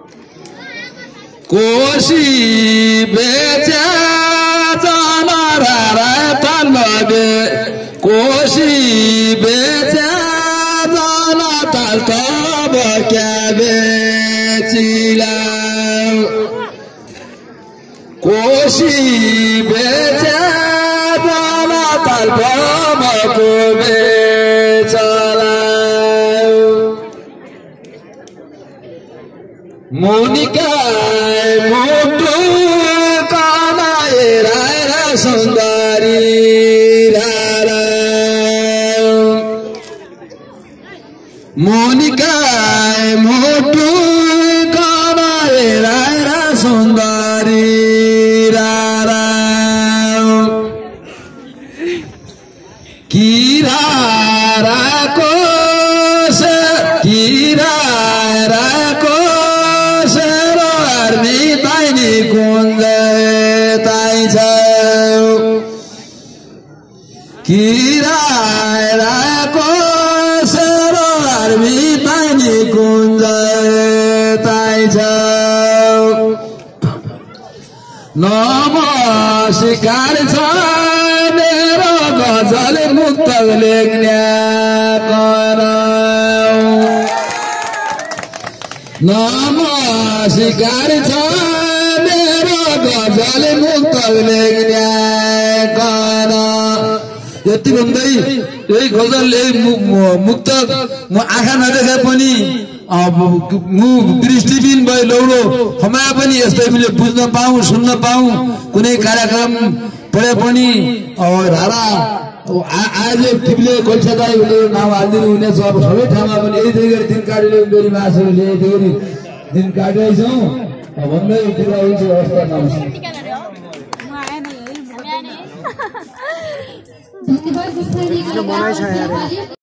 कोशी बेचा जनारा तालबे कोशी बेचा जना ताल तब क्या बेचिला कोशी बेचा जना ताल तब को बेचला मोनिका मोटू कानाए रायरा सुंदरी रारा मोनिका मोटू कानाए रायरा सुंदरी रारा कीरा राको से कीरा राको किरायराको सरोवरमी पानी गुन्जताइछ नमस्कार छ मेरो गजल मुक्त लेख्ने नमस्कार छ मेरो गजल मुक्त लेख्ने यति भन्दै यही गजलले मुक्त म आँखा नदेखे पनि मु दृष्टिबिन भए लौरो हमाया पनि यस्तै मैले बुझ्न पाऊँ सुन्न पाऊँ कुनै कार्यक्रम पढे पनि धारा आज टिभीले कोलसादाईले नाम हालिदिनु हुनेछ अब सबै ठाउँमा पनि यही गरी दिन काटेर गरी मासुहरूले यही गरी दिन काटिरहेछौँ भन्दै कुरा हुन्छ अवस्था नमस्कार धन्यवाद।